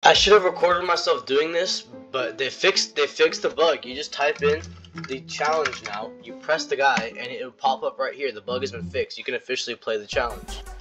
I should have recorded myself doing this, but they fixed the bug. You just type in the challenge now, you press the guy, and it will pop up right here. The bug has been fixed. You can officially play the challenge.